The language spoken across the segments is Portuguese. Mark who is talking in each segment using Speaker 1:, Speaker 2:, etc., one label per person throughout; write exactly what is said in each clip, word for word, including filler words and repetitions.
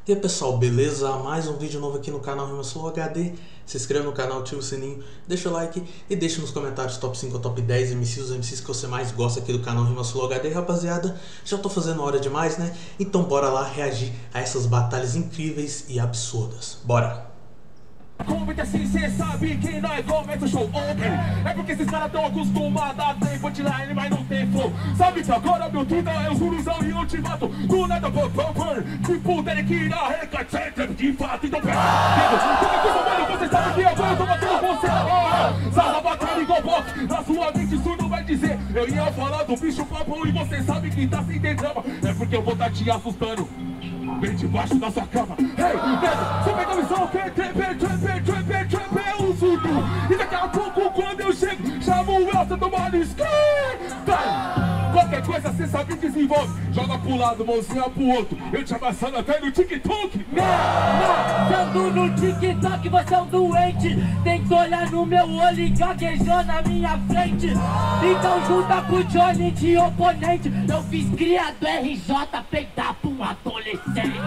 Speaker 1: E aí pessoal, beleza? Mais um vídeo novo aqui no canal RimaSlow H D. Se inscreva no canal, ativa o sininho, deixa o like e deixa nos comentários top cinco ou top dez M Cs, os M Cs que você mais gosta aqui do canal RimaSlow H D, rapaziada. Já tô fazendo hora demais, né? Então bora lá reagir a essas batalhas incríveis e absurdas. Bora!
Speaker 2: Convite assim, cê sabe que nós começa o show ontem. É porque esses caras tão acostumados a ter punchline, mas não tem flow. Sabe que agora meu tudo é os guruzão e eu te mato. Do nada, por favor, tipo, tem que ir arreca, de fato, então pega. Qualquer coisa, mano, você sabe que agora eu tô batendo você na hora. Sarra bacana igual box, na sua mente surdo vai dizer. Eu ia falar do bicho papão e você sabe que tá sem ter drama. É porque eu vou tá te assustando bem debaixo da sua cama. Hey, nega, você pega a missão, que é tremper, tremper, tremper, tremper, é um surdo. E daqui a pouco, quando eu chego, chamo o Elsa do Marisco. Qualquer coisa cê sabe desenvolve. Joga pro lado, mãozinha pro outro. Eu te amassando até no TikTok.
Speaker 3: Dando no TikTok, você é um doente. Tem que olhar no meu olho e gaguejou na minha frente. Então junta com o Johnny de oponente. Eu fiz cria do R J peidar pra um adolescente.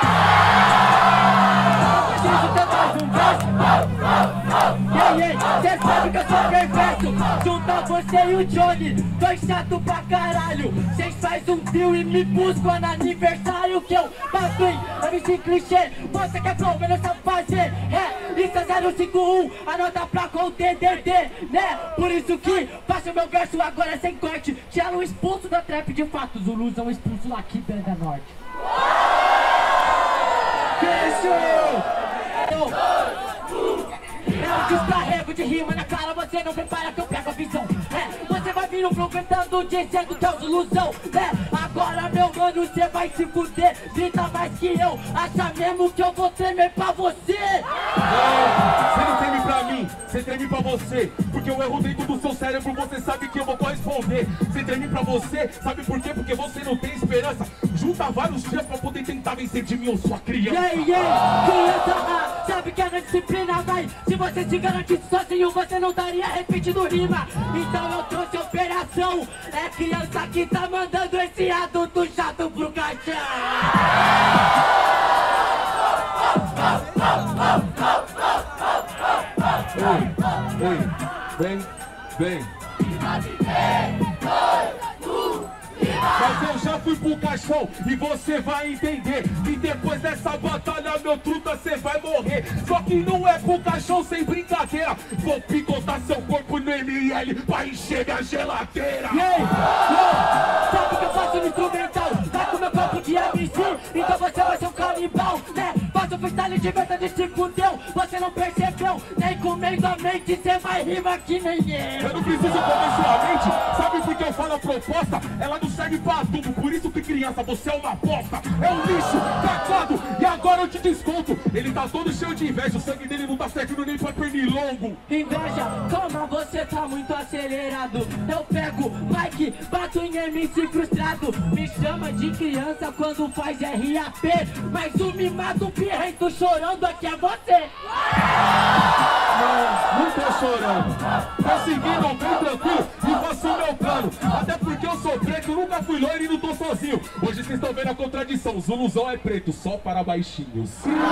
Speaker 3: Preciso ter mais um verso. Ei, ei, cê sabe que eu sou perverso. Junta você e o Johnny, dois chato pra caralho. Cês faz um trio e me buscam no aniversário que eu bato em M C clichê. Você quer flow, mas não sabe fazer. É, isso é zero cinco um, anota pra com o D D D, né? Por isso que faço meu verso agora sem corte. Tchelo expulso da trap de fato, Zuluzão expulso lá aqui da Norte. Fechou! Eu descarrego de rima na cara, você não prepara que eu pego a visão. É, você vai vir no flow cantando, dizendo que é o ilusão. É, agora meu mano, você vai se fuder. Grita mais que eu, acha mesmo que eu vou tremer pra você?
Speaker 2: Não, você não treme pra mim, você treme pra você. Porque eu erro dentro do seu cérebro, você sabe que eu vou corresponder. Você treme pra você, sabe por quê? Porque você não tem esperança. Junta vários dias pra poder tentar vencer de mim, eu sou a criança.
Speaker 3: Yeah, yeah, criança, ah, sabe que a disciplina vai. Se você se garantisse sozinho, você não estaria repetindo rima. Então eu trouxe operação. É criança que tá mandando esse adulto chato pro caixão.
Speaker 2: Ei, ei, vem, vem. Mas eu já fui pro caixão e você vai entender que depois dessa batalha, meu truta, cê vai morrer. Só que não é pro caixão sem brincadeira. Vou picotar seu corpo no M L pra encher minha geladeira.
Speaker 3: E aí, oh, sabe que eu faço no instrumental? Tá com meu corpo de M C, então você vai ser um canibal, né? Faço freestyle de verdade, se fudeu. Você não percebeu, nem com meio da mente, cê vai rimar que nem eu.
Speaker 2: Eu não preciso comer sua mente, sabe por que eu falo a proposta? Ela não serve pra adubo, por isso que criança, você é uma bosta. É um lixo, cacado, e agora eu te desconto. Ele tá todo cheio de inveja, o sangue dele não tá servindo nem pra pernilongo.
Speaker 3: Inveja, calma, você tá muito acelerado. Eu pego Mike, bato em M C frustrado. Me chama de criança quando faz R A P, mas o mimado pirrento chorando aqui é você.
Speaker 2: Não, não tô chorando. Tô seguindo bem tranquilo e faço o meu plano. Até porque eu sou preto, nunca fui loiro e não tô sozinho. Hoje vocês estão vendo a contradição, Zuluzão é preto, só para baixinhos.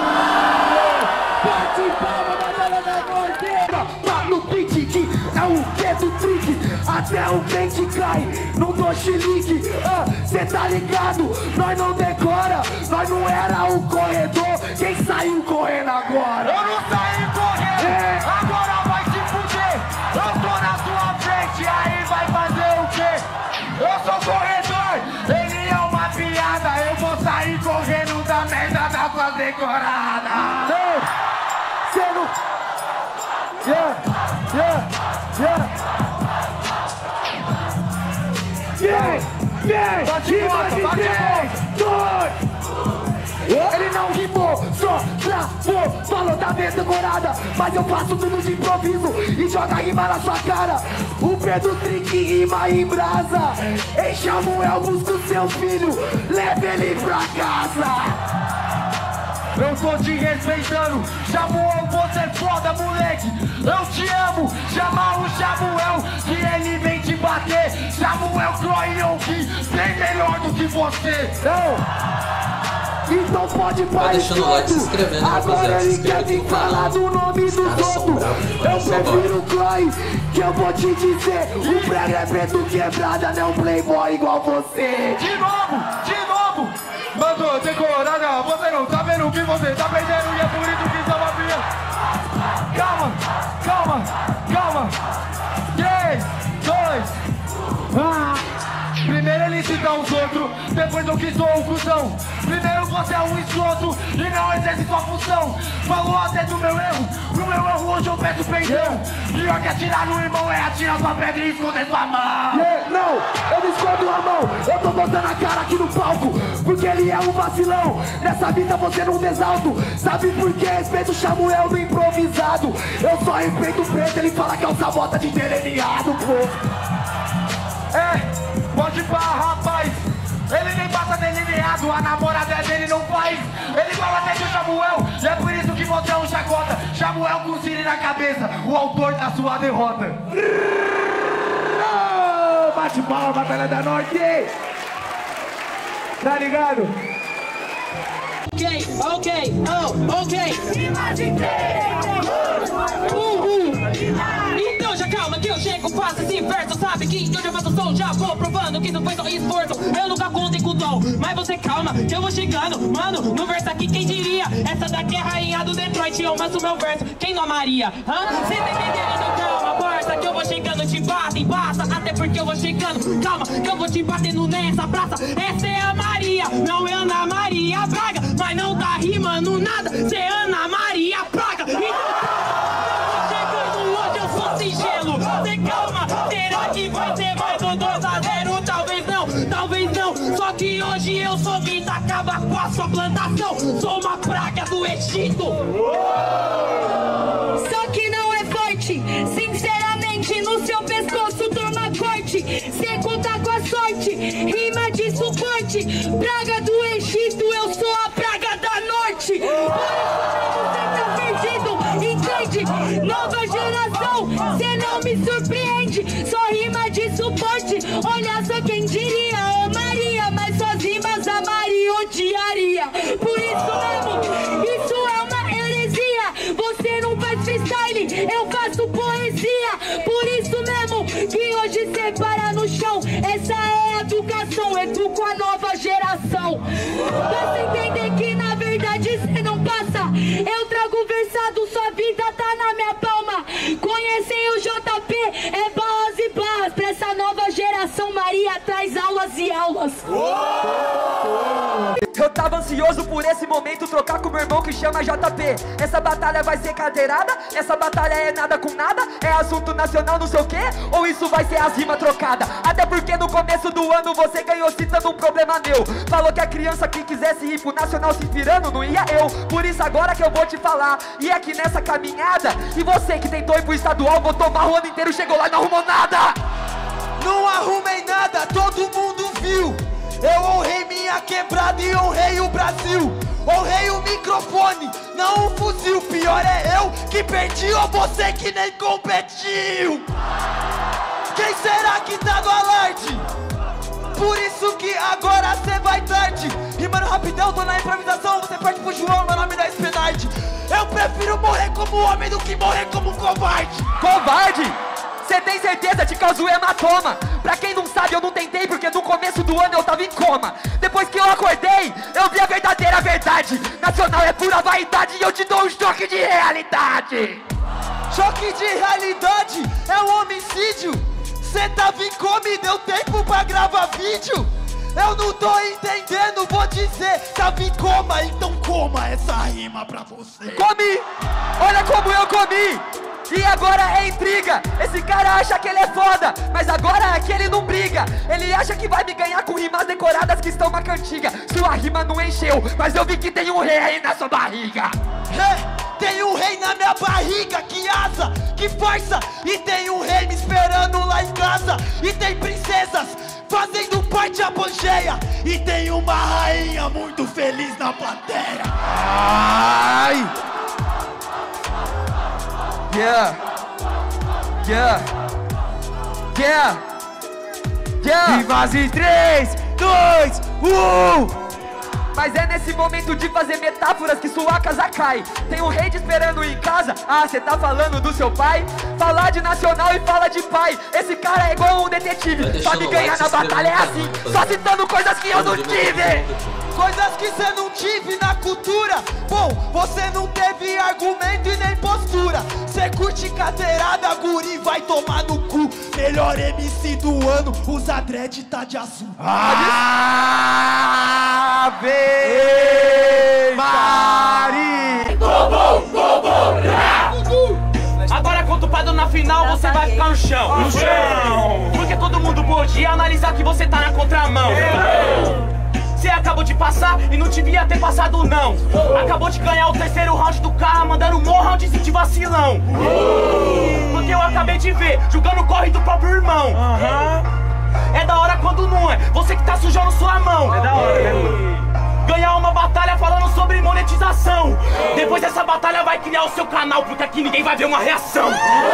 Speaker 3: Bate palma, batalha da morte.
Speaker 4: Tá no beat que é o que do trick. Até o dente cai, não dou chilique. Ah, cê tá ligado, nós não decora. Nós não era o corredor, quem saiu correndo agora?
Speaker 5: Eu não saí correndo,
Speaker 4: É.
Speaker 5: agora vai se fuder. Eu tô na sua frente, aí vai fazer o quê? Eu sou corredor, ele é uma piada. Eu vou sair correndo da merda da sua decorada.
Speaker 4: Não, cê não... Yeah, yeah, yeah. Yeah, yeah,
Speaker 5: Bate
Speaker 4: rima
Speaker 5: volta,
Speaker 4: de
Speaker 5: bate
Speaker 4: três, dois. Ele não rimou, só travou, falou da vez decorada. Mas eu faço tudo de improviso e joga rima na sua cara. O Pedro Trick rima em brasa. Ei, Samuel, busca o seu filho, leve ele pra casa.
Speaker 5: Eu tô te respeitando, Samuel, você é foda, moleque. Eu te amo, chama o Samuel, que ele vem te bater. Samuel Croy, eu vi bem melhor do que você.
Speaker 4: Não. Então pode
Speaker 1: Vai deixando o like e se inscrevendo, rapaziada. Se inscreve aqui no canal.
Speaker 4: do nome
Speaker 1: Os
Speaker 4: dos
Speaker 1: caras são
Speaker 4: outros.
Speaker 1: bravos,
Speaker 4: Eu
Speaker 1: mano. Só bora.
Speaker 4: prefiro o Chloe, que eu vou te dizer. O prego é preto quebrada, não playboy igual você.
Speaker 5: De novo, de novo. Mandou decorada, você não tá vendo que você tá perdendo e é por isso que são mafia. Calma, calma, calma. Três, dois, um. Primeiro ele cita os outros, depois eu que sou o cuzão. Primeiro você é um escroto e não exerce sua função. Falou até do meu erro, do meu erro hoje eu peço perdão. Pior que atirar no irmão é atirar sua pedra e esconder sua mão.
Speaker 4: Yeah, não, eu não escondo a mão, eu tô botando a cara aqui no palco, porque ele é um vacilão. Nessa vida você não desalto, sabe por que respeito chamo eu do improvisado. Eu só respeito o preto, ele fala que é o sabota de delineado, pô.
Speaker 5: É. Pode pá, rapaz, ele nem passa delineado, a namorada dele não faz. Ele fala até de Samuel, e é por isso que você é um chacota. Samuel com o Siri na cabeça, o autor da sua derrota.
Speaker 4: Bate palma, Batalha da Norte. Tá ligado?
Speaker 3: Ok, ok, oh, ok. Uhul. Então já calma que eu chego, faço esse verso. Sabe que eu já faço som, já vou provando que não foi só esforço. Eu nunca contei com o dom, mas você calma que eu vou chegando. Mano, no verso aqui quem diria? Essa daqui é a rainha do Detroit, eu manso meu verso. Quem não amaria? Hã? Cê tá entendendo? Calma, parça, que eu vou chegando, te bata, embaça. Até porque eu vou chegando, calma, que eu vou te batendo nessa praça. Essa é a Maria, não é Ana Maria Braga. Mas não tá rimando nada, cê é Ana Maria Praga. Cê calma, será que vai ser mais um dois a zero? Talvez não, talvez não. Só que hoje eu sou vida, acaba com a sua plantação. Sou uma praga do Egito.
Speaker 6: Só que não é forte, sinceramente no seu pescoço toma corte. Cê conta com a sorte, rima de suporte. Praga do Egito, eu sou a praga da Norte. Por isso mesmo cê tá perdido, entende? Nova geração, cê não me surpreende. Só rima de suporte, olha só quem diria. Oh Maria, mas suas rimas a Maria odiaria. Por isso mesmo, isso é uma heresia. Você não faz freestyle, eu faço poesia. Por isso mesmo, que hoje cê para no chão. Essa é a educação, educo a nova geração. Você entender que na verdade cê não passa. Eu trago versado, sua vida tá na minha palma. Conhecem o J P, é barras e barras. Pra essa nova geração, Maria traz aulas e aulas.
Speaker 7: Eu tava ansioso por esse momento, trocar com meu irmão que chama J P. Essa batalha vai ser cadeirada? Essa batalha é nada com nada? É assunto nacional não sei o quê? Ou isso vai ser as rimas trocadas? Até porque no começo do ano você ganhou citando um problema meu. Falou que a criança que quisesse ir pro nacional se inspirando não ia eu. Por isso agora que eu vou te falar. E aqui nessa caminhada, e você que tentou ir pro estadual, botou mal o ano inteiro, chegou lá e não arrumou nada.
Speaker 5: Não arrumei nada, todo mundo viu. Eu honrei minha quebrada e honrei o Brasil. Honrei o microfone, não o fuzil. Pior é eu que perdi ou você que nem competiu. Quem será que tá no alarde? Por isso que agora cê vai tarde. Rimando rapidão, tô na improvisação. Você perde pro João, meu nome não é Spenide. Eu prefiro morrer como homem do que morrer como covarde.
Speaker 7: Covarde? Cê tem certeza? Te causou hematoma. Pra quem não sabe, eu não tentei porque no começo do ano eu tava em coma. Depois que eu acordei, eu vi a verdadeira verdade. Nacional é pura vaidade e eu te dou um choque de realidade.
Speaker 5: Choque de realidade é um homicídio. Cê tava em coma e deu tempo pra gravar vídeo. Eu não tô entendendo, vou dizer. Tava em coma, então coma essa rima pra você.
Speaker 7: Comi! Olha como eu comi! E agora é intriga. Esse cara acha que ele é foda, mas agora é que ele não briga. Ele acha que vai me ganhar com rimas decoradas que estão na cantiga. Sua rima não encheu, mas eu vi que tem um rei aí na sua barriga.
Speaker 5: É, tem um rei na minha barriga, que asa, que farsa. E tem um rei me esperando lá em casa. E tem princesas fazendo parte a Pangeia. E tem uma rainha muito feliz na plateia.
Speaker 7: Ai! Yeah! Yeah! Yeah! Yeah!
Speaker 5: Rimas em três, dois, um.
Speaker 7: Mas é nesse momento de fazer metáforas que sua casa cai. Tem um rei te esperando em casa. Ah, cê tá falando do seu pai? Falar de nacional e fala de pai. Esse cara é igual um detetive. Sabe ganhar na batalha é assim. Só citando coisas que eu não tive.
Speaker 5: Coisas que cê não tive na cultura. Bom, você não teve argumento e nem postura. Cê curte cadeirada, guri, vai tomar no cu. Melhor M C do ano, usa dread, tá de azul.
Speaker 7: Ave Maria.
Speaker 2: Agora contra o padrão na final, você vai ficar no chão. No chão. Porque todo mundo pode analisar que você tá na contramão. Você acabou de passar e não devia ter passado não. Acabou de ganhar o terceiro round do cara, mandando um round de vacilão. Porque eu acabei de ver, julgando o corre do próprio irmão. É da hora quando não é, você que tá sujando sua mão. É da hora, né? Ganhar uma batalha falando sobre monetização. Depois dessa batalha vai criar o seu canal, porque aqui ninguém vai ver uma reação.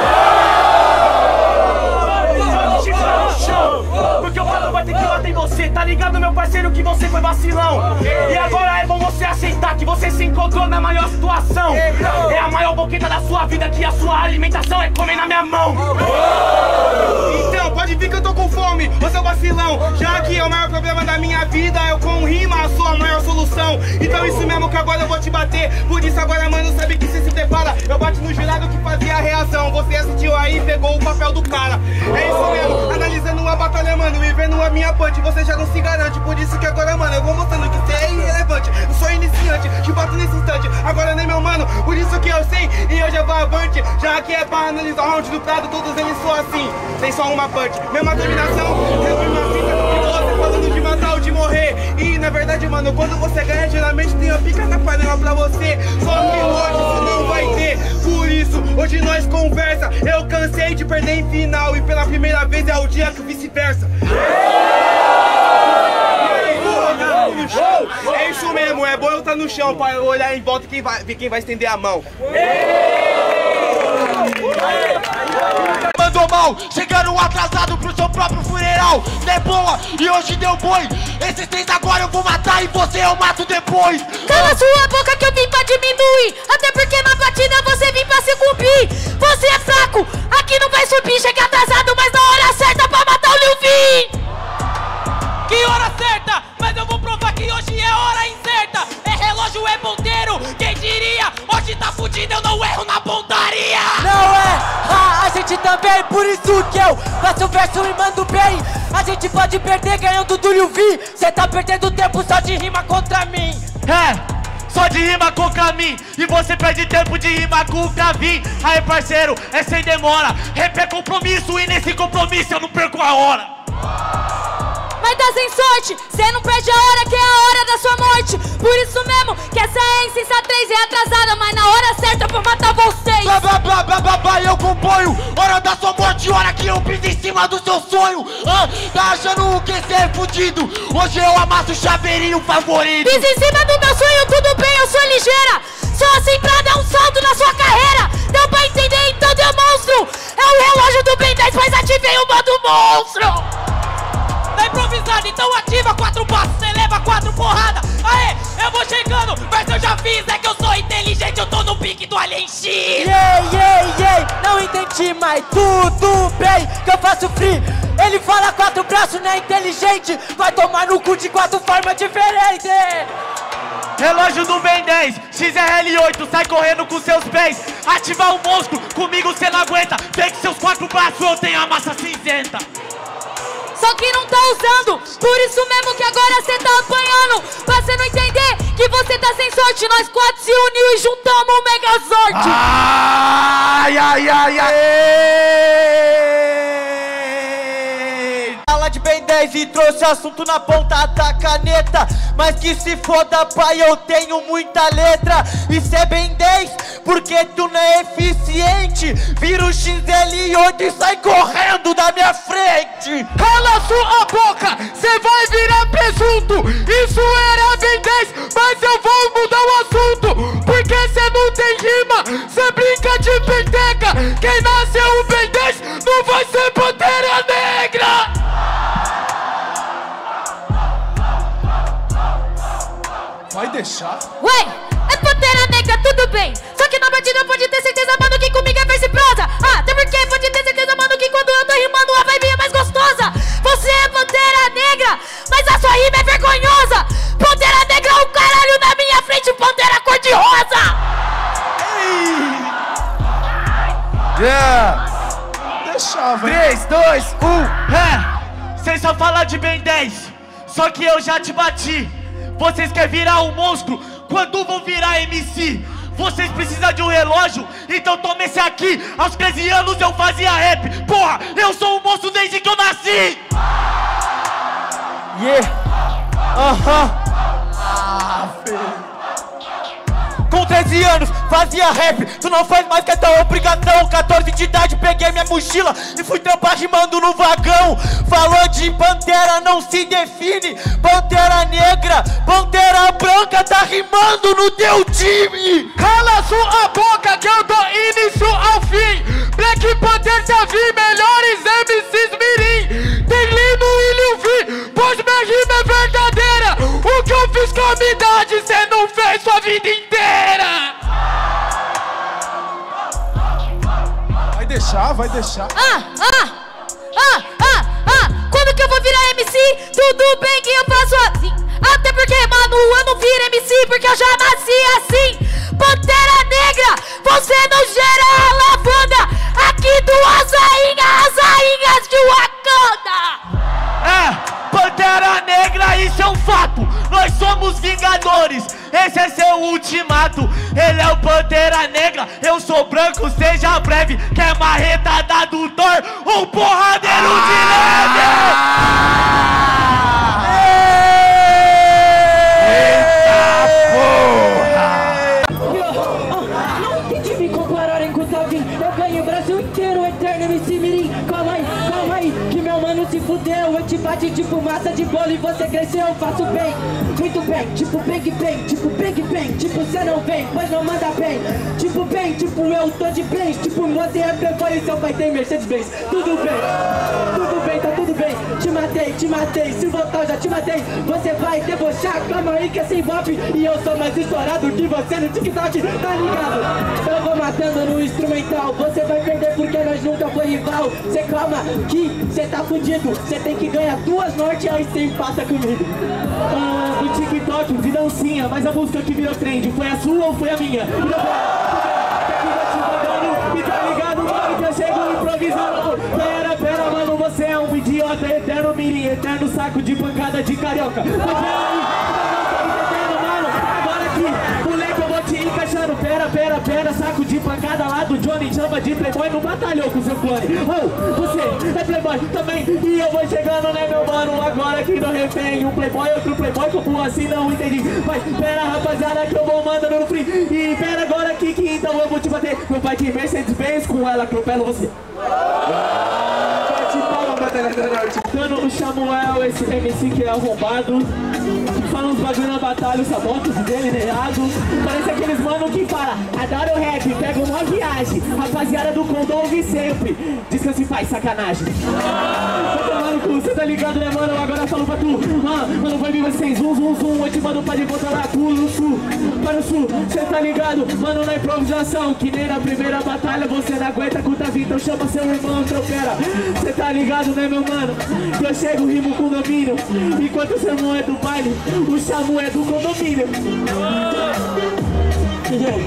Speaker 2: Porque o padrão vai ter que bater em você. Tá ligado, meu parceiro, que você foi vacilão. E agora é bom você aceitar que você se encontrou na maior situação. É a maior boqueta da sua vida, que a sua alimentação é comer na minha mão. Então pode vir que eu tô com fome, você é o vacilão. Já que é o maior problema da minha vida, eu com rima a sua maior solução. Então isso mesmo que agora eu vou te bater. Por isso agora, mano, sabe que você se prepara. Eu bati no jurado que fazia a reação. Você assistiu aí e pegou o papel do cara. É isso mesmo, analisando uma batalha, mano, e vendo a minha punch, você já não se garante. Por isso que agora, mano, eu vou mostrando que você é irrelevante. Eu sou iniciante, te bato nesse instante. Agora nem meu mano, por isso que eu sei e eu já vou avante. Já que é pra analisar o round do prado, todos eles são assim. Tem só uma punch, mesma terminação, mesma fita. E você falando de matar ou de morrer. E na verdade, mano, quando você ganha, geralmente tem a pica na panela pra você. Só que hoje isso não vai ter. Por isso, hoje nós conversa. Eu cansei de perder em final e pela primeira vez é o dia que vice-versa. É isso mesmo, é bom eu estar no chão para olhar em volta e quem vai, ver quem vai estender a mão.
Speaker 5: Mandou mal, chegando atrasado pro seu próprio funeral. Não é boa, e hoje deu boi. Esses três agora eu vou matar e você eu mato depois.
Speaker 6: Cala sua boca que eu vim pra diminuir. Até porque na batida você vim pra se cumprir. Você é fraco, aqui não vai subir. Chega atrasado, mas na hora certa pra matar o Lil Vin.
Speaker 2: Que hora certa? Mas eu vou provar que hoje é hora incerta. É relógio, é ponteiro, quem diria? Hoje tá fudido, eu não erro na pontaria.
Speaker 3: Não é, ah, a gente também, por isso que eu faço verso e mando bem. A gente pode perder ganhando do Lil Vin. Cê tá perdendo tempo só de rima contra mim.
Speaker 5: É, só de rima contra mim. E você perde tempo de rima contra mim. Aí parceiro, é sem demora. Rap é compromisso e nesse compromisso eu não perco a hora.
Speaker 6: Mas tá sem sorte, cê não perde a hora que é a hora da sua morte. Por isso mesmo que essa é insensatez, é atrasada, mas na hora certa eu vou matar vocês.
Speaker 5: Blá blá blá blá blá blá, eu componho. Hora da sua morte, hora que eu piso em cima do seu sonho. Ah, tá achando o que cê é fudido? Hoje eu amasso o chaveirinho favorito.
Speaker 6: Piso em cima do meu sonho, tudo bem, eu sou ligeira. Só assim pra dar um salto na sua carreira. Deu pra entender, então demonstro. É o relógio do Ben dez, mas ativei o modo monstro.
Speaker 2: Tá improvisado, então ativa quatro passos, cê leva quatro porradas. Aê, eu vou chegando, mas eu já fiz, é que eu sou inteligente, eu tô no pique do Alien X.
Speaker 3: Yeah, yeah, yeah, não entendi, mas tudo bem que eu faço free. Ele fala quatro braços, não é inteligente. Vai tomar no cu de quatro formas diferentes.
Speaker 5: Relógio do Ben dez, X R L oito, sai correndo com seus pés. Ativar o monstro, comigo cê não aguenta. Vem que seus quatro braços eu tenho a massa cinzenta.
Speaker 6: Só que não tá usando, por isso mesmo que agora cê tá apanhando. Pra cê não entender que você tá sem sorte. Nós quatro se uniu e juntamos o Megazord.
Speaker 5: Ai, ai, ai, ai.
Speaker 3: Fala de Ben dez e trouxe assunto na ponta da caneta. Mas que se foda, pai, eu tenho muita letra. Isso é Ben dez, porque tu não é eficiente. Vira o X L oito e sai correndo da minha frente.
Speaker 5: Cala sua boca, cê vai virar presunto. Isso era Ben dez, mas eu vou mudar o assunto. Porque cê não tem rima, cê brinca de penteca. Quem nasceu o Ben dez não vai ser Pantera Negra. dois, um, é. Cês só falam de Ben dez, só que eu já te bati. Vocês querem virar um monstro, quando vão virar M C? Vocês precisam de um relógio, então toma esse aqui. Aos treze anos eu fazia rap. Porra, eu sou um monstro desde que eu nasci. Yeah, aham, uh-huh. Ah, filho. Com treze anos, fazia rap. Tu não faz mais que a tua obrigação. quatorze de idade, peguei minha mochila e fui trampar rimando no vagão. Falou de Pantera, não se define. Pantera Negra, Pantera Branca, tá rimando no teu time. Cala sua boca que eu dou início ao fim. Black Panther tá vindo, melhores M Cs mirim. Tem Lino e Lil V, pois minha rima é verdadeira. O que eu fiz com a minha idade, cê não fez sua vida inteira.
Speaker 2: Vai deixar, vai deixar.
Speaker 6: Ah, ah, ah, ah, ah. Quando que eu vou virar M C? Tudo bem que eu faço assim. Até porque, mano, eu não viro M C porque eu já nasci assim. Pantera Negra, você não gera a lavanda. Aqui do Azainha, as rainhas de Wakanda.
Speaker 5: É, Pantera Negra, isso é um fato. Nós somos Vingadores, esse é seu ultimato. Ele é o Pantera Negra, eu sou branco, seja breve. Quer marretada do Thor, um porradeiro de leve. Eita porra!
Speaker 3: Não tente me compararem com o Salvin. Eu ganho o Brasil inteiro, eterno M C Mirim. Calma aí, calma aí, que meu mano se fudeu. Eu te bati tipo massa de bolo e você cresceu, eu faço bem. Muito bem, tipo Bang Bang, tipo Bang Bang. Tipo cê não vem, pois não manda bem. Tipo bem, tipo eu tô de Benz. Tipo você é Playboy e seu pai tem Mercedes-Benz. Tudo bem, tudo bem, tá tudo bem. Te matei, te matei, se voltar eu já te matei. Você vai debochar, calma aí que é sem bop. E eu sou mais estourado que você no TikTok, tá ligado? Eu vou matando no instrumental. Você vai perder porque nós nunca foi rival. Cê calma que cê tá fudido. Cê tem que ganhar duas norte aí cê empata comigo. Ah, no TikTok vi dancinha, mas a música que virou trend foi a sua ou foi a minha? E tá ligado, mano, que eu chego improvisando. Pera, pera, mano, você é um idiota. Eterno mirim, eterno saco de pancada de carioca. Pera, pera, pera, saco de pancada lá do Johnny chama de Playboy, não batalhou com seu clone. Oh, você é Playboy também, e eu vou chegando, né, meu mano, agora aqui no refém. Um Playboy, outro Playboy, como assim, não entendi. Mas pera, rapaziada, que eu vou mandando no free. E pera agora aqui, que então eu vou te bater. Meu pai de Mercedes-Benz, com ela atropelo você. Dando o Samuel, esse M C que é arrombado. Fala uns bagulho na batalha, os sabotos dele nerado. Parece aqueles mano que fala, adoro rap, pega uma viagem. Rapaziada do Condom ouve sempre. Diz que se faz sacanagem. Você tá ligado, né, mano? Agora eu falo pra tu. Ah, mano, vai vir vocês, zoom, zoom, zoom. Eu te mando pra de volta lá, tu no sul. Para o sul, cê tá ligado, mano, na improvisação. Que nem na primeira batalha você não aguenta com o Davi. Então chama seu irmão, tropera. Cê tá ligado, né, meu mano? Que eu chego, rimo com domínio. Enquanto o sermão é do baile, o Samu é do condomínio. Yeah,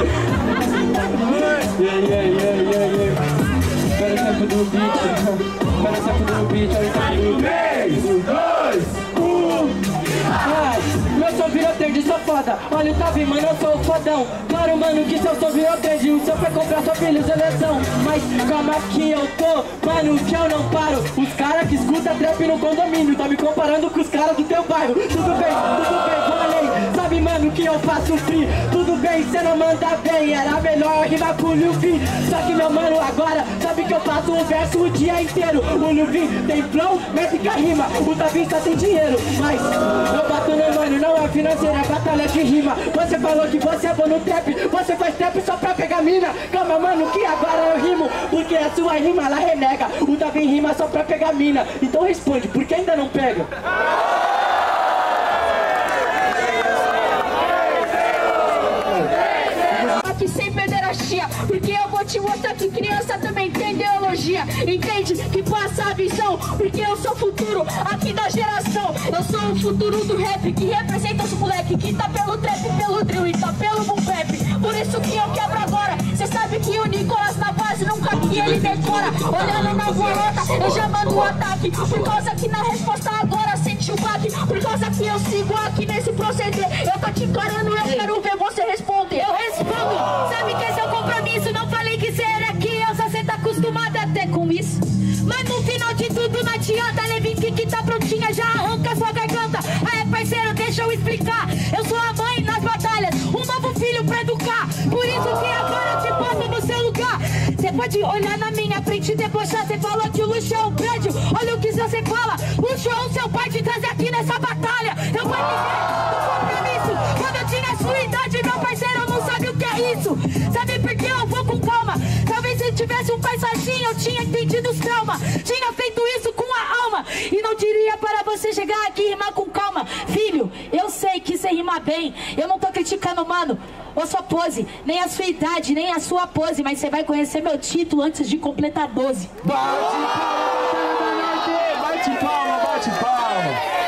Speaker 3: yeah, yeah, yeah, yeah. Pera saco do beat, pera saco do beat, três, dois, um. Eu sou viroteiro, sou foda. Olha o Tavi, mano, eu sou o fodão. Claro, mano, que se eu sou viroteiro, o seu foi comprar sua filha, seleção. Mas calma que eu tô, mano, que eu não paro. Os caras que escutam trap no condomínio tá me comparando com os caras do teu bairro. Tudo bem, tudo bem, falei. Sabe, mano, que eu faço free. Tudo bem, cê não manda bem. Era melhor rimar com o Lil V. Só que, meu mano, agora sabe que eu faço um verso o dia inteiro. O Lil V tem flow, métrica, rima. O Davi só tem dinheiro. Mas eu bato no mano, não é financeira, é batalha de rima. Você falou que você é bom no trap, você faz trap só pra pegar mina. Calma, mano, que agora eu rimo, porque a sua rima ela renega. O Davi rima só pra pegar mina. Então responde, por que ainda não pega?
Speaker 6: Aqui sem pederastia, porque eu vou te mostrar que criança também tem ideologia. Entende? Que passa a visão, porque eu sou o futuro aqui da geração. Eu sou o futuro do rap, que representa os moleque que tá pelo trap, pelo drill e tá pelo boom bap. Por isso que eu quebro agora, cê sabe sabe que o Nicolas na base nunca que ele decora. Olhando na volta, eu já mando o ataque. Por causa que na resposta agora sente o baque. Por causa que eu sigo aqui nesse proceder. Eu tô te encarando, eu quero ver você responder. Eu respondo, sabe que esse é o compromisso. Não falei que cê era aqui, eu só cê tá acostumado até com isso. Mas no final de tudo não adianta. Levique que tá prontinha, já arranca sua garganta. Aí parceiro, deixa eu explicar. Eu sou a mãe nas batalhas, um novo filho pra educar. Por isso que agora eu te boto no seu lugar. Cê pode olhar na minha frente e debochar. Cê falou que o luxo é um prédio, olha o que você fala. Luxo é o seu pai te trazer aqui nessa batalha. Eu vou dizer do compromisso. Quando eu tinha sua idade, meu parceiro não sabe o que é isso. Sabe por que eu vou com calma? Talvez se tivesse um pai sozinho, eu tinha entendido os traumas. Tinha feito isso com a alma. E não diria para você chegar aqui e rimar com calma. Filho, eu sei que você rima bem. Eu não tô criticando, mano, a sua pose, nem a sua idade, nem a sua pose. Mas você vai conhecer meu título antes de completar doze.
Speaker 5: Bate palma, bate palma, bate palma.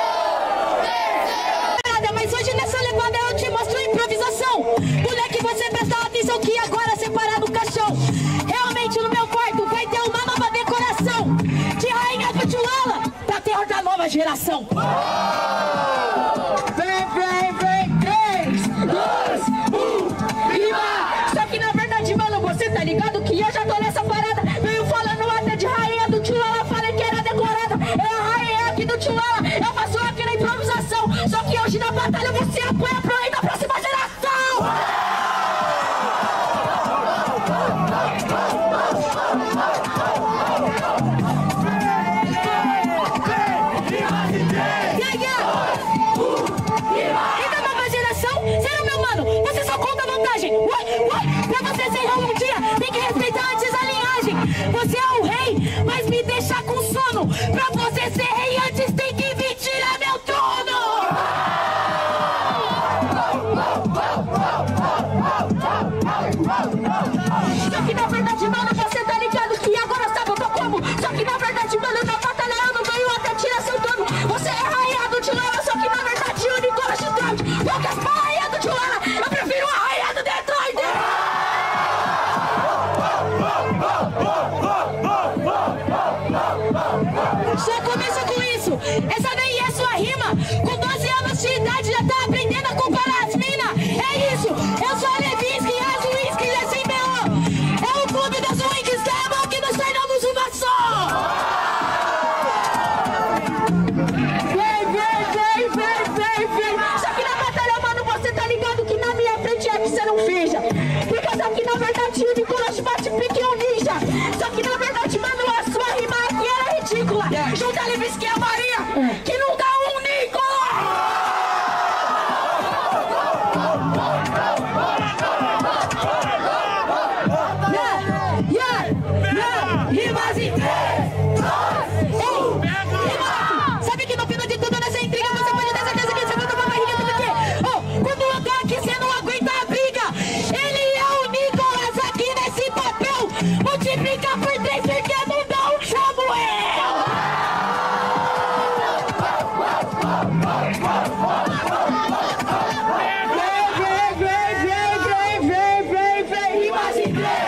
Speaker 6: Mas hoje nessa levada eu te mostro improvisação. Moleque, você presta atenção que agora você para no caixão. Realmente no meu quarto vai ter uma nova decoração de rainha do Tchulala pra terror da nova geração. Vem, vem, vem, três, dois, um, rima! Só que na verdade, mano, você tá ligado que eu já tô nessa parada. Veio falando até de rainha do Tchulala, falei que era decorada. É a rainha aqui do Tchulala, eu faço aqui na improvisação. Só que hoje na batalha você apoia pro rei da próxima geração. Pra você ser rei um dia, tem que respeitar antes a linhagem. Você é o rei, mas me deixa com sono. Pra você ser rei antes tem que vir tirar meu trono. Só que na verdade, mano, você tá ligado que agora sabe eu tô como. Só que na verdade, mano, na batalha eu não venho até tirar seu trono. Você é rainha do Tchulala, só que na verdade o Nicolas te trote. Poucas pra rainha do Tchulala, eu prefiro a rainha do Detroit. Só começa com isso, essa daí é sua rima. Com doze anos de idade já tá aprendendo a comparar as minas. É isso, eu sou a Levinsky, as Whisky, é sem B O. É o clube das Wings, que é bom que nós tornamos uma só. Vem, vem, vem, vem, vem, vem. Só que na batalha, mano, você tá ligado que na minha frente é que você não finja. Porque só que na verdade o Nicolas bate pique um ninja. Só que na verdade, mano, a sua rima aqui era ridícula. Junta a Levinsky e a Maria, que não dá um Nicolas. Yeah, yeah, yeah. Rimas em três, dois, um. Rima. Sabe que no final de tudo nessa intriga você pode ter certeza que você vai tomar barriga do quê? Oh, quando eu tô aqui você não aguenta a briga. Ele é o Nicolas aqui nesse papel. Multiplica por três porque não dá um Samuel. Vem, vem, vem, vem, vem, vem, vem. Rimas em três.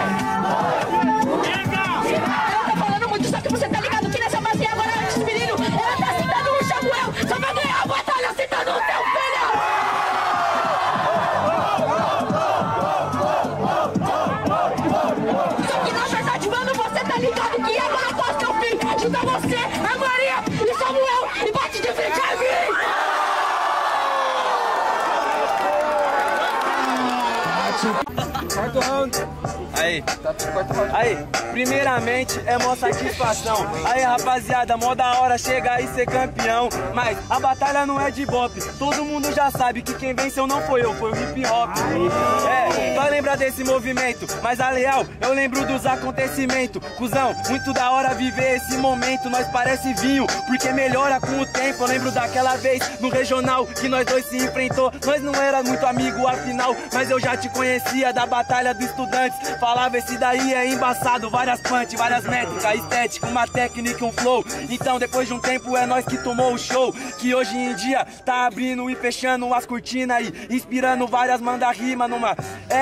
Speaker 6: Ela tá falando muito, só que você tá ligado que nessa base agora antes, menino, ela tá citando o Samuel. Só vai ganhar a batalha citando o seu filho. Só que na verdade, mano, você tá ligado que agora após teu fim, junta você, a Maria e Samuel e bate de frente a mim.
Speaker 8: Quarto round. Aí, aí, primeiramente é mó satisfação. Aí rapaziada, mó da hora chegar e ser campeão. Mas a batalha não é de bop. Todo mundo já sabe que quem venceu não foi eu, foi o hip hop. É, só lembra desse movimento. Mas a real, eu lembro dos acontecimentos. Cusão, muito da hora viver esse momento. Nós parece vinho, porque melhora com o tempo. Eu lembro daquela vez no regional que nós dois se enfrentou. Nós não era muito amigo afinal, mas eu já te conhecia da batalha dos estudantes. Falava esse daí é embaçado, várias punch, várias métricas, estética, uma técnica, um flow. Então depois de um tempo é nós que tomou o show, que hoje em dia tá abrindo e fechando as cortinas e inspirando várias manda rima numa era onde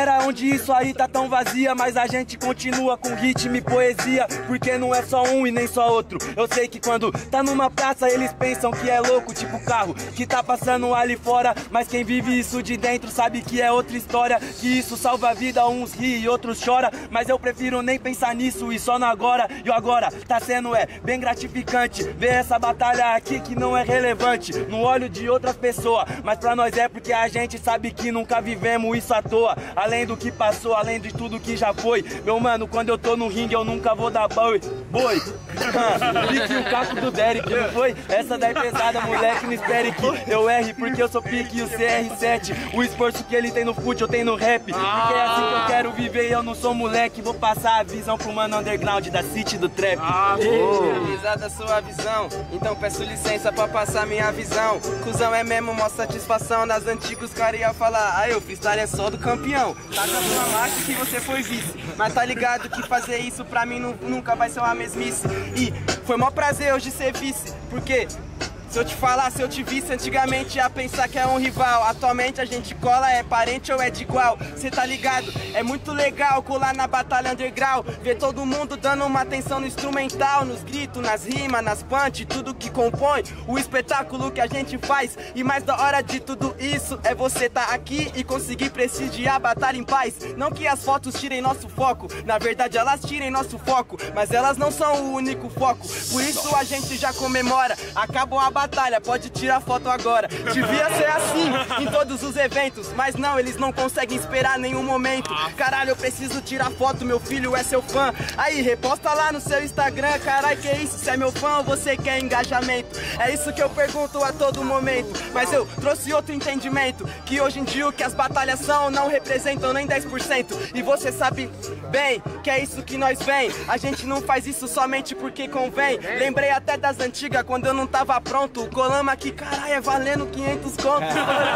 Speaker 8: hoje isso aí tá tão vazia, mas a gente continua com ritmo e poesia, porque não é só um e nem só outro. Eu sei que quando tá numa praça eles pensam que é louco, tipo carro que tá passando ali fora, mas quem vive isso de dentro sabe que é outra história, que isso salva a vida, uns ri e outros chora, mas eu prefiro nem pensar nisso e só no agora. E o agora tá sendo é bem gratificante ver essa batalha aqui que não é relevante no olho de outras pessoas, mas pra nós é porque a gente sabe que nunca vivemos isso à toa, além do que passou, além de tudo que já foi. Meu mano, quando eu tô no ringue eu nunca vou dar boi, boi. Pique o caco do Derek, não foi? Essa daí pesada, moleque, não espere que eu erre, porque eu sou pique e o C R sete. O esforço que ele tem no fute eu tenho no rap, porque é assim que eu quero viver e eu não sou moleque. Vou passar a visão pro mano underground da city do trap.
Speaker 9: Ah, oh. Risada sua visão, então peço licença pra passar minha visão. Cusão é mesmo mó satisfação. Nas antigas os caras iam falar, ah, o freestyle é só do campeão. Tá com a sua marca que você foi vice, mas tá ligado que fazer isso pra mim nu nunca vai ser uma mesmice. E foi mó prazer hoje ser vice, porque se eu te falar, se eu te visse antigamente ia pensar que é um rival. Atualmente a gente cola, é parente ou é de igual. Cê tá ligado? É muito legal colar na batalha underground, ver todo mundo dando uma atenção no instrumental, nos gritos, nas rimas, nas punch, tudo que compõe o espetáculo que a gente faz. E mais da hora de tudo isso é você tá aqui e conseguir prestigiar a batalha em paz. Não que as fotos tirem nosso foco, na verdade elas tirem nosso foco, mas elas não são o único foco. Por isso a gente já comemora, acabou a batalha, pode tirar foto agora. Devia ser assim em todos os eventos, mas não, eles não conseguem esperar nenhum momento. Caralho, eu preciso tirar foto, meu filho é seu fã. Aí, reposta lá no seu Instagram. Caralho, que isso, se é meu fã ou você quer engajamento? É isso que eu pergunto a todo momento, mas eu trouxe outro entendimento, que hoje em dia o que as batalhas são não representam nem dez por cento. E você sabe bem que é isso que nós vem. A gente não faz isso somente porque convém. Lembrei até das antigas, quando eu não tava pronto. O Colama aqui, caralho, é valendo quinhentos contos.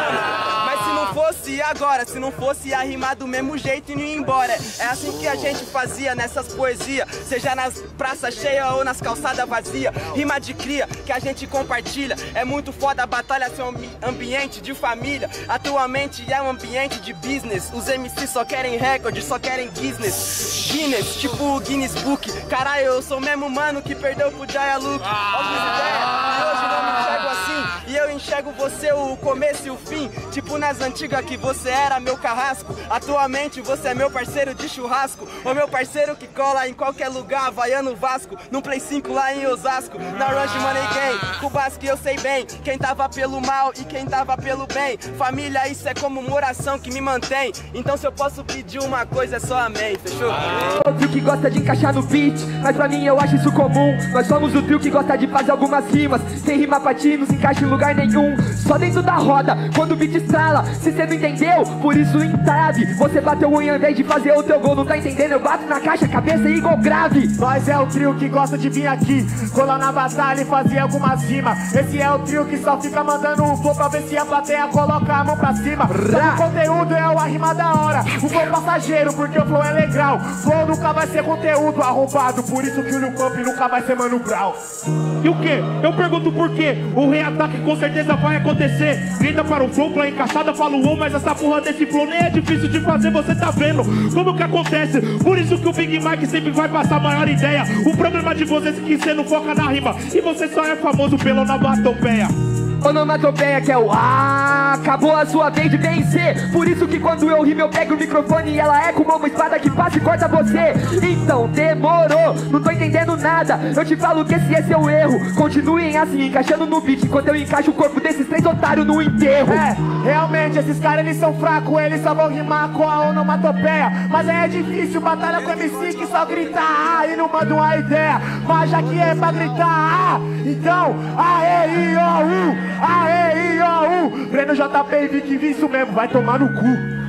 Speaker 9: Mas se não fosse agora, se não fosse ia rimar do mesmo jeito e não ir embora. É assim que a gente fazia nessas poesias, seja nas praças cheias ou nas calçadas vazias. Rima de cria que a gente compartilha. É muito foda a batalha ser um ambiente de família. Atualmente é um ambiente de business. Os M Cs só querem recorde, só querem Guinness. Guinness, tipo o Guinness Book. Caralho, eu sou o mesmo mano que perdeu pro Jaya Luke. Algumas ideias, e hoje não me enxergo assim, e eu enxergo você o começo e o fim. Tipo nas antigas que você era meu carrasco, atualmente você é meu parceiro de churrasco. O meu parceiro que cola em qualquer lugar, Havaiano Vasco, no Play cinco lá em Osasco, na Rush Money Gang, Cubasco eu sei bem, quem tava pelo mal e quem tava pelo bem. Família, isso é como uma oração que me mantém, então se eu posso pedir uma coisa é só amém, fechou?
Speaker 4: O trio que gosta de encaixar no beat, mas pra mim eu acho isso comum. Nós somos o trio que gosta de fazer algumas rimas sem rima pra ti, não se encaixa em lugar nenhum. Só dentro da roda, quando o beat estrala. Se cê não entendeu, por isso entrave. Você bateu o em vez de fazer o teu gol, não tá entendendo? Eu bato na caixa, cabeça e igual grave.
Speaker 5: Nós é o trio que gosta de vir aqui, colar na batalha e fazer algumas rimas. Esse é o trio que só fica mandando um flow pra ver se a plateia coloca a mão pra cima. Só que o conteúdo é uma rima da hora, o flow passageiro, porque o flow é legal. Flow nunca vai ser conteúdo arrombado, por isso que o Lil Pump nunca vai ser Mano Brown.
Speaker 2: E o que? Eu pergunto por quê? O reataque com certeza vai acontecer. Grita para o flow, play encaixada, fala o mas essa porra desse flow nem é difícil de fazer, você tá vendo como que acontece. Por isso que o Big Mike sempre vai passar a maior ideia. O problema de vocês é que você não foca na rima, e você só é famoso pela onomatopeia.
Speaker 4: Onomatopeia que é o ah, acabou a sua vez de vencer. Por isso que quando eu rimo eu pego o microfone e ela é como uma espada que passa e corta você. Então demorou, não tô entendendo nada. Eu te falo que esse é seu erro. Continuem assim, encaixando no beat, enquanto eu encaixo o corpo desses três otários no enterro.
Speaker 5: É, realmente esses caras eles são fracos, eles só vão rimar com a onomatopeia. Mas aí é difícil, batalha com M C que só grita ah e não manda uma ideia. Mas já que é pra gritar ah, então aê, i, o, u. Aê, i, o, u. Breno J P e Vic Vi, isso mesmo, vai tomar no cu.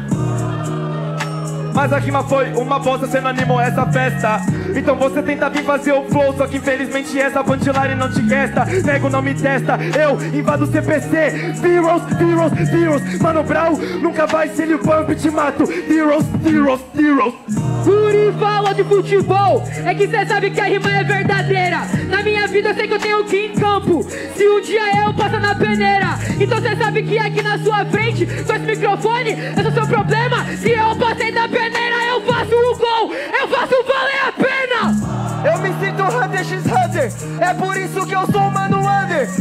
Speaker 10: Mas a rima foi uma bosta, cê não animou essa festa. Então você tenta vir fazer o flow, só que infelizmente essa punchline não te resta. Nego não me testa, eu invado o C P C. Heroes, heroes, heroes. Mano Brown nunca vai ser Lil Pump, te mato. Heroes, heroes, heroes.
Speaker 3: Guri fala de futebol, é que cê sabe que a rima é verdadeira. Na minha vida eu sei que eu tenho que ir em campo, se um dia eu passar na peneira. Então cê sabe que aqui na sua frente, com esse microfone, esse é o seu problema. Se eu passei na peneira,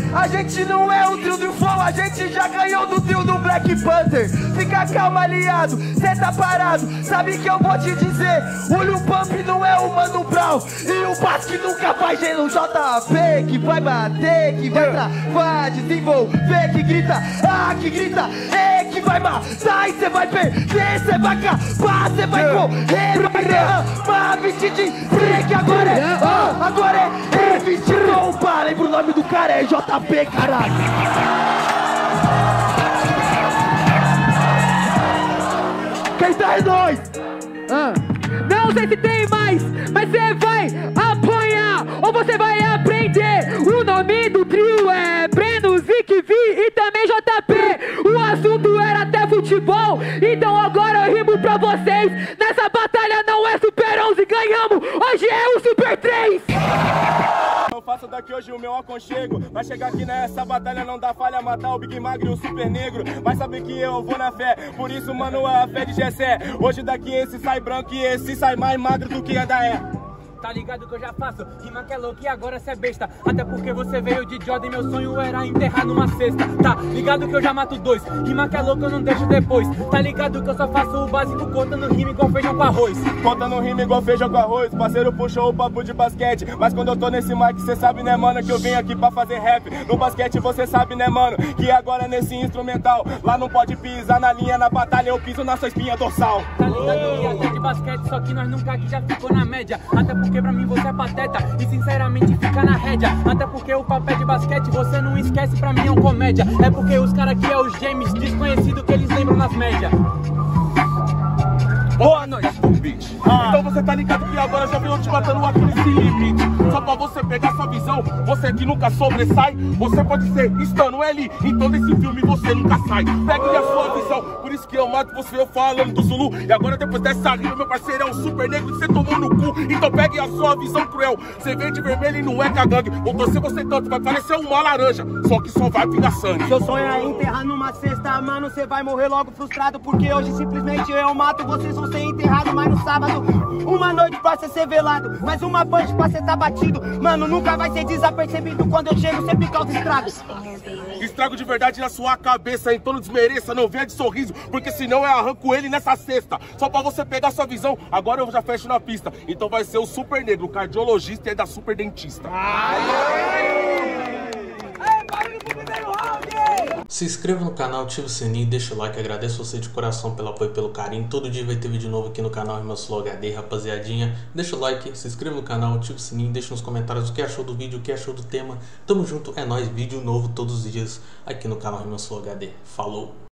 Speaker 10: A gente não é o trio do Flow, a gente já ganhou do trio do Black Panther. Fica calma, aliado, cê tá parado. Sabe que eu vou te dizer, o Lil Pump não é o Mano Brown e o Basque nunca vai gelo. J P que vai bater, que vai travar, desenvolver, que grita, ah, que grita, é que vai matar e cê vai perder, cê vai acabar, cê vai correr, vai derramar, vestir de freak. Agora é, ah, agora é, é vestir roupa. Lembra o nome do cara, é J P, caralho. Quem tá é nós?
Speaker 3: Ah. Não sei se tem mais, mas você vai apanhar ou você vai aprender. O nome do trio é Breno, Zic, Vi e também J P. O assunto era até futebol, então agora eu rimo pra vocês. Nessa batalha não é Super onze, ganhamos, hoje é o Super três.
Speaker 8: Eu faço daqui hoje o meu aconchego. Vai chegar aqui nessa batalha, não dá falha, matar o Big Magro e o Super Negro. Mas sabe que eu vou na fé, por isso mano é a fé de Gessé. Hoje daqui esse sai branco e esse sai mais magro do que ainda é.
Speaker 11: Tá ligado que eu já faço, rima que é louco e agora cê é besta. Até porque você veio de Jordan e meu sonho era enterrar numa cesta. Tá ligado que eu já mato dois, rima que é louco eu não deixo depois. Tá ligado que eu só faço o básico, contando rima igual feijão com arroz.
Speaker 8: Contando rima igual feijão com arroz, parceiro puxou o papo de basquete. Mas quando eu tô nesse mic cê sabe né mano, que eu venho aqui pra fazer rap. No basquete você sabe né mano, que agora nesse instrumental lá não pode pisar na linha, na batalha eu piso na sua espinha dorsal.
Speaker 11: Tá ligado que até de basquete, só que nós nunca aqui já ficou na média. Até porque porque pra mim você é pateta e sinceramente fica na rédea. Até porque o papel de basquete você não esquece, pra mim é um comédia. É porque os caras aqui é os James, desconhecido que eles lembram nas médias.
Speaker 8: Boa noite, bitch. Ah. Então você tá ligado que agora já veio te matando aqui nesse limite. Só pra você pegar sua visão, você que nunca sobressai. Você pode ser estando ali, então nesse filme você nunca sai. Pegue a sua visão, por isso que eu mato você eu falando do Zulu. E agora depois dessa rima, meu parceiro é um super negro que você tomou no cu. Então pegue a sua visão cruel, você vem de vermelho e não é cagangue. Vou torcer você tanto, vai parecer uma laranja, só que só vai pingar sangue.
Speaker 12: Seu sonho é enterrar numa cesta, mano, você vai morrer logo frustrado. Porque hoje simplesmente eu mato, vocês vão ser enterrados. Mas no sábado, uma noite pra ser velado, mais uma punch pra ser tá batido. Mano, nunca vai ser desapercebido, quando eu chego sempre causa estragos.
Speaker 8: Estrago de verdade na sua cabeça, então não desmereça, não venha de sorriso, porque senão eu arranco ele nessa cesta. Só pra você pegar sua visão, agora eu já fecho na pista. Então vai ser o super negro, o cardiologista e é da super dentista.
Speaker 1: Se inscreva no canal, ative o sininho, deixa o like, agradeço você de coração pelo apoio e pelo carinho. Todo dia vai ter vídeo novo aqui no canal Rima Sul H D, rapaziadinha. Deixa o like, se inscreva no canal, ative o sininho, deixa nos comentários o que achou do vídeo, o que achou do tema. Tamo junto, é nóis, vídeo novo todos os dias aqui no canal Rima Sul H D. Falou!